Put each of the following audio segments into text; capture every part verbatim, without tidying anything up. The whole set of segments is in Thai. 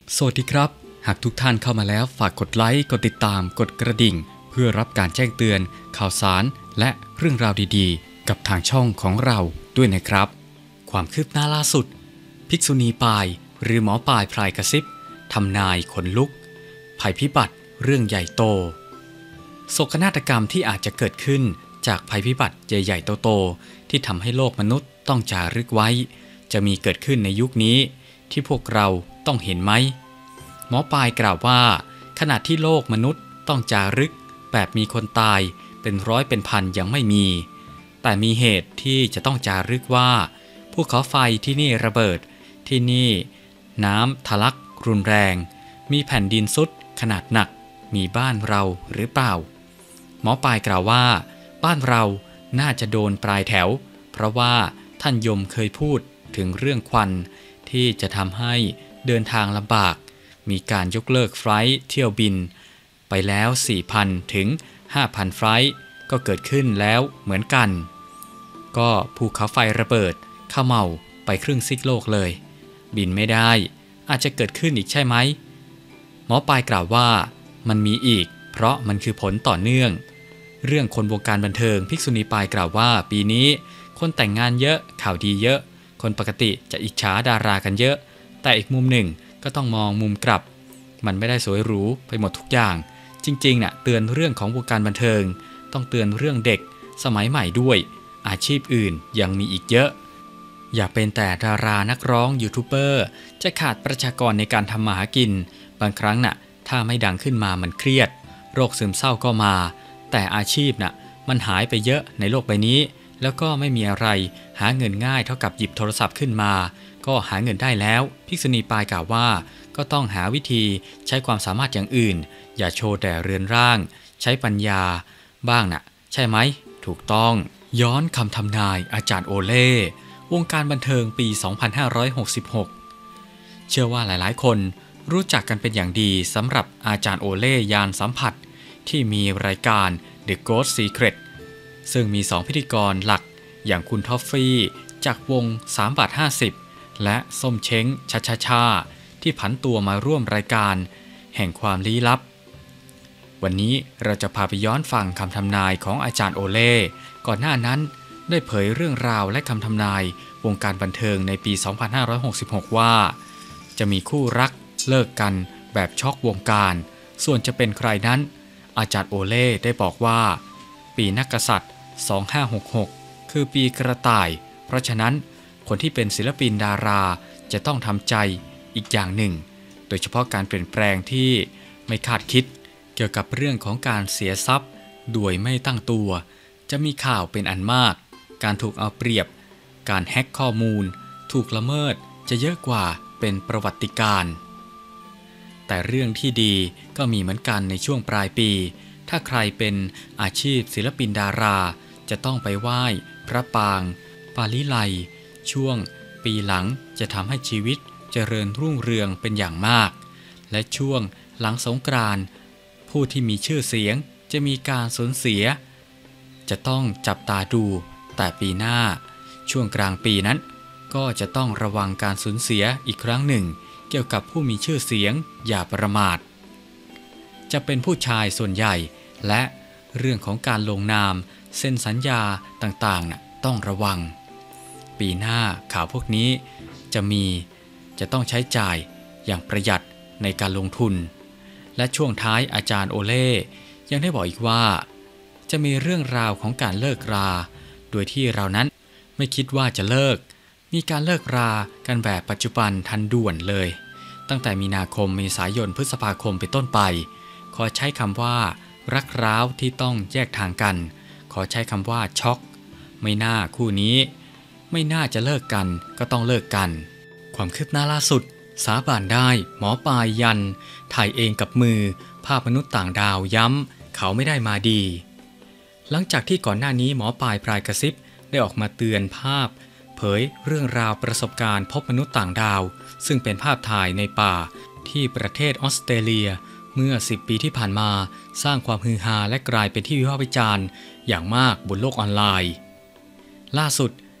สวัสดีครับหากทุกท่านเข้ามาแล้วฝากกดไลค์กดติดตามกดกระดิ่งเพื่อรับการแจ้งเตือนข่าวสารและเรื่องราวดีๆกับทางช่องของเราด้วยนะครับความคืบหน้าล่าสุดภิกษุณีปายหรือหมอปายพลายกระซิบทำนายขนลุกภัยพิบัติเรื่องใหญ่โตโศกนาฏกรรมที่อาจจะเกิดขึ้นจากภัยพิบัติใหญ่ๆโตๆที่ทำให้โลกมนุษย์ต้องจารึกไว้จะมีเกิดขึ้นในยุคนี้ที่พวกเราต้องเห็นไหมหมอปายกล่าวว่าขณะที่โลกมนุษย์ต้องจารึกแบบมีคนตายเป็นร้อยเป็นพันยังไม่มีแต่มีเหตุที่จะต้องจารึกว่าภูเขาไฟที่นี่ระเบิดที่นี่น้ำทะลักรุนแรงมีแผ่นดินทรุดขนาดหนักมีบ้านเราหรือเปล่าหมอปายกล่าวว่าบ้านเราน่าจะโดนปลายแถวเพราะว่าท่านยมเคยพูดถึงเรื่องควันที่จะทำให้เดินทางลำบากมีการยกเลิกไฟล์เที่ยวบินไปแล้ว สี่พัน ถึง ห้าพัน ไฟล์ก็เกิดขึ้นแล้วเหมือนกันก็ภูเขาไฟระเบิดเขม่าไปครึ่งซีกโลกเลยบินไม่ได้อาจจะเกิดขึ้นอีกใช่ไหมหมอปายกล่าวว่ามันมีอีกเพราะมันคือผลต่อเนื่องเรื่องคนวงการบันเทิงภิกษุณีปายกล่าวว่าปีนี้คนแต่งงานเยอะข่าวดีเยอะคนปกติจะอิจฉาดารากันเยอะแต่อีกมุมหนึ่งก็ต้องมองมุมกลับมันไม่ได้สวยหรูไปหมดทุกอย่างจริงๆน่ะเตือนเรื่องของวงการบันเทิงต้องเตือนเรื่องเด็กสมัยใหม่ด้วยอาชีพอื่นยังมีอีกเยอะอย่าเป็นแต่ดารานักร้องยูทูบเบอร์จะขาดประชากรในการทำมาหากินบางครั้งน่ะถ้าไม่ดังขึ้นมามันเครียดโรคซึมเศร้าก็มาแต่อาชีพน่ะมันหายไปเยอะในโลกใบนี้แล้วก็ไม่มีอะไรหาเงินง่ายเท่ากับหยิบโทรศัพท์ขึ้นมาก็หาเงินได้แล้วภิกษุณีปายกล่าวว่าก็ต้องหาวิธีใช้ความสามารถอย่างอื่นอย่าโชว์แต่เรือนร่างใช้ปัญญาบ้างน่ะใช่ไหมถูกต้องย้อนคำทำนายอาจารย์โอเล่วงการบันเทิงปี สองพันห้าร้อยหกสิบหก เชื่อว่าหลายๆคนรู้จักกันเป็นอย่างดีสำหรับอาจารย์โอเล่ยานสัมผัสที่มีรายการ The Ghost Secret ซึ่งมีสองพิธีกรหลักอย่างคุณท็อฟฟี่จากวงสามบาทห้าสิบและส้มเช้งชาชาชาที่ผันตัวมาร่วมรายการแห่งความลี้ลับวันนี้เราจะพาไปย้อนฟังคำทำนายของอาจารย์โอเล่ก่อนหน้านั้นได้เผยเรื่องราวและคำทำนายวงการบันเทิงในปี สองพันห้าร้อยหกสิบหก ว่าจะมีคู่รักเลิกกันแบบช็อกวงการส่วนจะเป็นใครนั้นอาจารย์โอเล่ได้บอกว่าปีนักกษัตริย์ สองพันห้าร้อยหกสิบหก คือปีกระต่ายเพราะฉะนั้นคนที่เป็นศิลปินดาราจะต้องทำใจอีกอย่างหนึ่งโดยเฉพาะการเปลี่ยนแปลงที่ไม่คาดคิดเกี่ยวกับเรื่องของการเสียทรัพย์โดยไม่ตั้งตัวจะมีข่าวเป็นอันมากการถูกเอาเปรียบการแฮ็กข้อมูลถูกละเมิดจะเยอะกว่าเป็นประวัติการณ์แต่เรื่องที่ดีก็มีเหมือนกันในช่วงปลายปีถ้าใครเป็นอาชีพศิลปินดาราจะต้องไปไหว้พระปางปาลิไลช่วงปีหลังจะทำให้ชีวิตเจริญรุ่งเรืองเป็นอย่างมากและช่วงหลังสงกรานต์ผู้ที่มีชื่อเสียงจะมีการสูญเสียจะต้องจับตาดูแต่ปีหน้าช่วงกลางปีนั้นก็จะต้องระวังการสูญเสียอีกครั้งหนึ่งเกี่ยวกับผู้มีชื่อเสียงอย่าประมาทจะเป็นผู้ชายส่วนใหญ่และเรื่องของการลงนามเซ็นสัญญาต่างๆน่ะต้องระวังปีหน้าข่าวพวกนี้จะมีจะต้องใช้จ่ายอย่างประหยัดในการลงทุนและช่วงท้ายอาจารย์โอเล่ยังได้บอกอีกว่าจะมีเรื่องราวของการเลิกราโดยที่เรานั้นไม่คิดว่าจะเลิกมีการเลิกรากันแบบปัจจุบันทันด่วนเลยตั้งแต่มีนาคมเมษายนพฤษภาคมเป็นต้นไปขอใช้คำว่ารักร้าวที่ต้องแยกทางกันขอใช้คำว่าช็อกไม่น่าคู่นี้ไม่น่าจะเลิกกันก็ต้องเลิกกันความคืบหน้าล่าสุดสาบานได้หมอปลายยันถ่ายเองกับมือภาพมนุษย์ต่างดาวย้ำเขาไม่ได้มาดีหลังจากที่ก่อนหน้านี้หมอปลายพลายกระซิบได้ออกมาเตือนภาพเผยเรื่องราวประสบการณ์พบมนุษย์ต่างดาวซึ่งเป็นภาพถ่ายในป่าที่ประเทศออสเตรเลียเมื่อสิบปีที่ผ่านมาสร้างความฮือฮาและกลายเป็นที่วิพากษ์วิจารณ์อย่างมากบนโลกออนไลน์ล่าสุด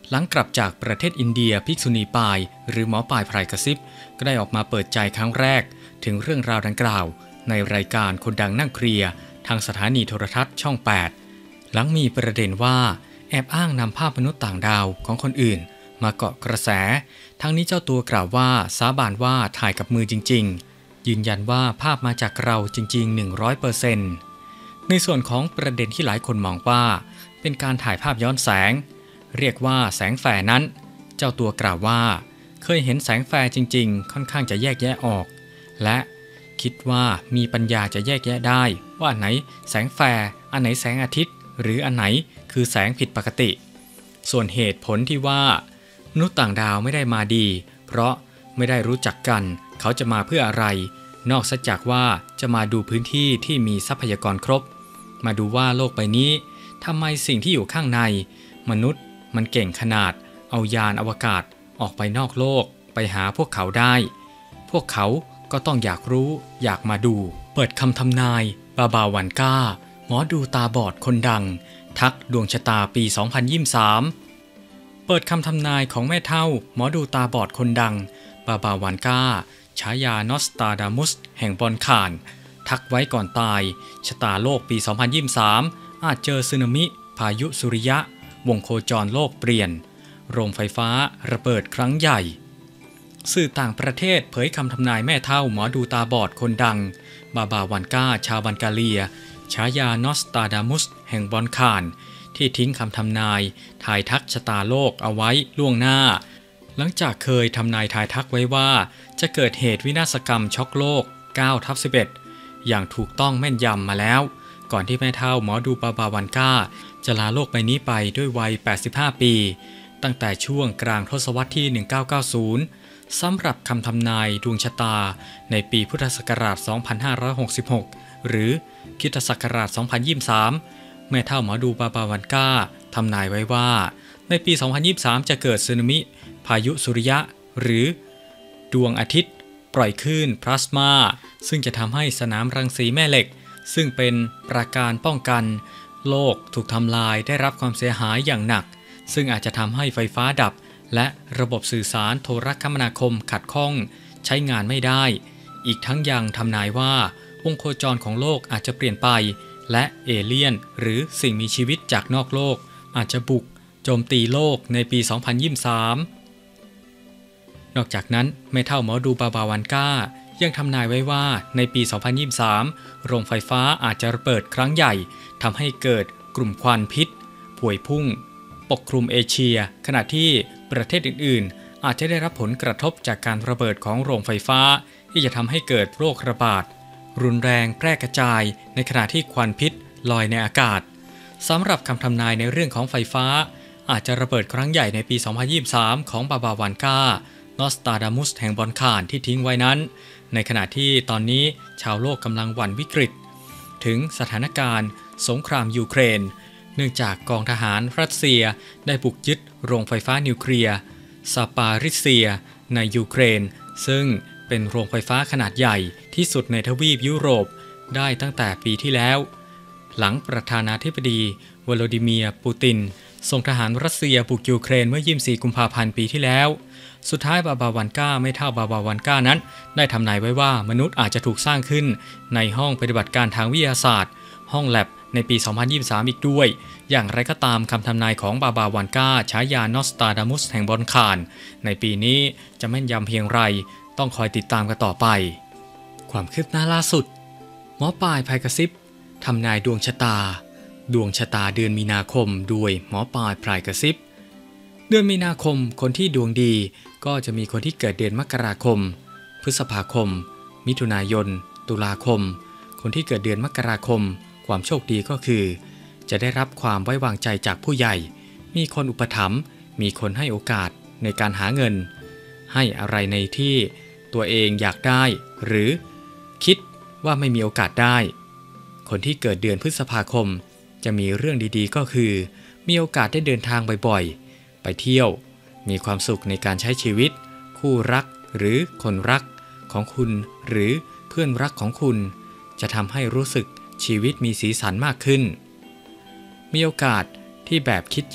หลังกลับจากประเทศอินเดียภิกษุณีปายหรือหมอปายไพรกระซิบก็ได้ออกมาเปิดใจครั้งแรกถึงเรื่องราวดังกล่าวในรายการคนดังนั่งเคลียร์ทางสถานีโทรทัศน์ช่องแปดหลังมีประเด็นว่าแอบอ้างนำภาพมนุษย์ต่างดาวของคนอื่นมาเกาะกระแสทั้งนี้เจ้าตัวกล่าวว่าสาบานว่าถ่ายกับมือจริงๆยืนยันว่าภาพมาจากเราจริงๆ หนึ่งร้อยเปอร์เซ็นต์ ในส่วนของประเด็นที่หลายคนมองว่าเป็นการถ่ายภาพย้อนแสงเรียกว่าแสงแฟร์นั้นเจ้าตัวกล่าวว่าเคยเห็นแสงแฟร์จริงๆค่อนข้างจะแยกแยะออกและคิดว่ามีปัญญาจะแยกแยะได้ว่าอันไหนแสงแฟร์อันไหนแสงอาทิตย์หรืออันไหนคือแสงผิดปกติส่วนเหตุผลที่ว่ามนุษย์ต่างดาวไม่ได้มาดีเพราะไม่ได้รู้จักกันเขาจะมาเพื่ออะไรนอกจากว่าจะมาดูพื้นที่ที่มีทรัพยากรครบมาดูว่าโลกใบนี้ทำไมสิ่งที่อยู่ข้างในมนุษย์มันเก่งขนาดเอายานอวกาศออกไปนอกโลกไปหาพวกเขาได้พวกเขาก็ต้องอยากรู้อยากมาดูเปิดคำทำนายบาบาวันก้าหมอดูตาบอดคนดังทักดวงชะตาปี สองพันยี่สิบสาม เปิดคำทำนายของแม่เฒ่าหมอดูตาบอดคนดังบาบาวันก้าฉายานอสตาดามุสแห่งบอนคานทักไว้ก่อนตายชะตาโลกปี สองพันยี่สิบสาม อาจเจอสึนามิพายุสุริยะวงโคจรโลกเปลี่ยนโรงไฟฟ้าระเบิดครั้งใหญ่สื่อต่างประเทศเผยคำทำนายแม่เฒ่าหมอดูตาบอดคนดังบาบาวันก้าชาวบันกาเลียฉายานอสตาดามุสแห่งบอนคานที่ทิ้งคำทำนายทายทักชะตาโลกเอาไว้ล่วงหน้าหลังจากเคยทำนายทายทักไว้ว่าจะเกิดเหตุวินาศกรรมช็อกโลก เก้าทับสิบเอ็ด อย่างถูกต้องแม่นยำมาแล้วก่อนที่แม่เฒ่าหมอดูบาบาวันก้าจะลาโลกใบนี้ไปด้วยวัย แปดสิบห้า ปีตั้งแต่ช่วงกลางทศวรรษที่ หนึ่งพันเก้าร้อยเก้าสิบ สำหรับคำทำนายดวงชะตาในปีพุทธศักราช สองพันห้าร้อยหกสิบหก หรือคริสตศักราช สองพันยี่สิบสาม แม่เฒ่าหมอดูบาบาวันก้าทำนายไว้ว่าในปี สองพันยี่สิบสาม จะเกิดสึนามิพายุสุริยะหรือดวงอาทิตย์ปล่อยคลื่นพลาสมาซึ่งจะทำให้สนามรังสีแม่เหล็กซึ่งเป็นปราการป้องกันโลกถูกทำลายได้รับความเสียหายอย่างหนักซึ่งอาจจะทำให้ไฟฟ้าดับและระบบสื่อสารโทรคมนาคมขัดข้องใช้งานไม่ได้อีกทั้งยังทำนายว่าวงโคจรของโลกอาจจะเปลี่ยนไปและเอเลี่ยนหรือสิ่งมีชีวิตจากนอกโลกอาจจะบุกโจมตีโลกในปี สองพันยี่สิบสาม นอกจากนั้นแม่เฒ่าหมอดูบาบาวันก้ายังทำนายไว้ว่าในปี สองพันยี่สิบสาม โรงไฟฟ้าอาจจะระเบิดครั้งใหญ่ทำให้เกิดกลุ่มควันพิษพวยพุ่งปกคลุมเอเชียขณะที่ประเทศอื่นๆอาจจะได้รับผลกระทบจากการระเบิดของโรงไฟฟ้าที่จะทำให้เกิดโรคระบาดรุนแรงแพร่กระจายในขณะที่ควันพิษลอยในอากาศสำหรับคำทำนายในเรื่องของไฟฟ้าอาจจะระเบิดครั้งใหญ่ในปี สองพันยี่สิบสาม ของบาบาวันก้านอสตาดามุสแห่งบอนคานที่ทิ้งไว้นั้นในขณะที่ตอนนี้ชาวโลกกำลังหวั่นวิกฤตถึงสถานการณ์สงครามยูเครนเนื่องจากกองทหารรัสเซียได้บุกยึดโรงไฟฟ้านิวเคลียร์ซาปาริเซียในยูเครนซึ่งเป็นโรงไฟฟ้าขนาดใหญ่ที่สุดในทวีปยุโรปได้ตั้งแต่ปีที่แล้วหลังประธานาธิบดีวโลดิเมียร์ปูตินส่งทหารรัสเซียบุกยูเครนเมื่อยี่สิบสี่กุมภาพันธ์ปีที่แล้วสุดท้ายบาบาวันก้าไม่เท่าบาบาวันก้านั้นได้ทำนายไว้ว่ามนุษย์อาจจะถูกสร้างขึ้นในห้องปฏิบัติการทางวิทยาศาสตร์ห้องแลบในปี สองพันยี่สิบสาม อีกด้วยอย่างไรก็ตามคำทำนายของบาบาวันก้าฉายานอสตาดามุสแห่งบอนคานในปีนี้จะแม่นยำเพียงไรต้องคอยติดตามกันต่อไปความคืบหน้าล่าสุดหมอปลายไพกระซิบทำนายดวงชะตาดวงชะตาเดือนมีนาคมด้วยหมอปลายไพกระซิบเดือนมีนาคมคนที่ดวงดีก็จะมีคนที่เกิดเดือนมกราคมพฤษภาคมมิถุนายนตุลาคมคนที่เกิดเดือนมกราคมความโชคดีก็คือจะได้รับความไว้วางใจจากผู้ใหญ่มีคนอุปถัมภ์มีคนให้โอกาสในการหาเงินให้อะไรในที่ตัวเองอยากได้หรือคิดว่าไม่มีโอกาสได้คนที่เกิดเดือนพฤษภาคมจะมีเรื่องดีๆก็คือมีโอกาสได้เดินทางบ่อยๆไปเที่ยวมีความสุขในการใช้ชีวิตคู่รักหรือคนรักของคุณหรือเพื่อนรักของคุณจะทำให้รู้สึกชีวิตมีสีสันมากขึ้นมีโอกาสที่แบบคิดอยาก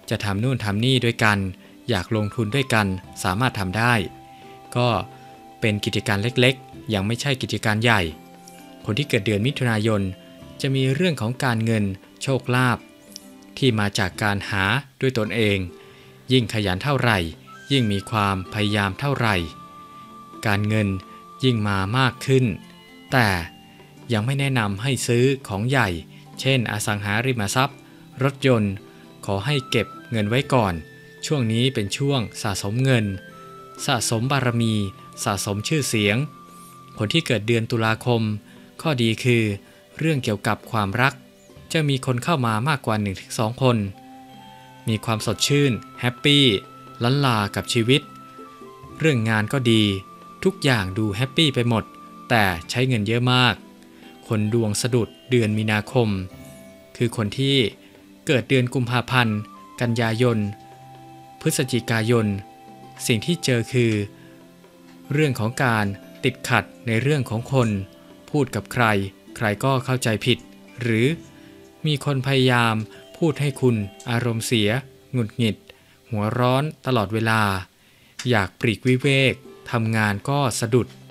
จะทำนู่นทำนี่ด้วยกันอยากลงทุนด้วยกันสามารถทำได้ก็เป็นกิจการเล็กๆยังไม่ใช่กิจการใหญ่คนที่เกิดเดือนมิถุนายนจะมีเรื่องของการเงินโชคลาภที่มาจากการหาด้วยตนเองยิ่งขยันเท่าไหร่ยิ่งมีความพยายามเท่าไหร่การเงินยิ่งมามากขึ้นแต่ยังไม่แนะนำให้ซื้อของใหญ่เช่นอสังหาริมทรัพย์รถยนต์ขอให้เก็บเงินไว้ก่อนช่วงนี้เป็นช่วงสะสมเงินสะสมบารมีสะสมชื่อเสียงคนที่เกิดเดือนตุลาคมข้อดีคือเรื่องเกี่ยวกับความรักจะมีคนเข้ามามากกว่า หนึ่งถึงสอง คนมีความสดชื่นแฮปปี้ล้านลากับชีวิตเรื่องงานก็ดีทุกอย่างดูแฮปปี้ไปหมดแต่ใช้เงินเยอะมากคนดวงสะดุดเดือนมีนาคมคือคนที่เกิดเดือนกุมภาพันธ์กันยายนพฤศจิกายนสิ่งที่เจอคือเรื่องของการติดขัดในเรื่องของคนพูดกับใครใครก็เข้าใจผิดหรือมีคนพยายามพูดให้คุณอารมณ์เสียหงุดหงิดหัวร้อนตลอดเวลาอยากปลีกวิเวกทำงานก็สะดุด